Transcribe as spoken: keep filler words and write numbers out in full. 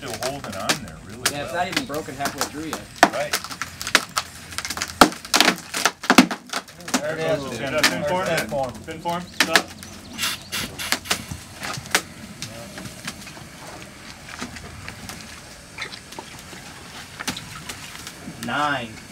still holding on there really Yeah, well. it's not even broken halfway through yet. Right. There it is. Is that Finnform? Finnform. Finnform, stop. Nine.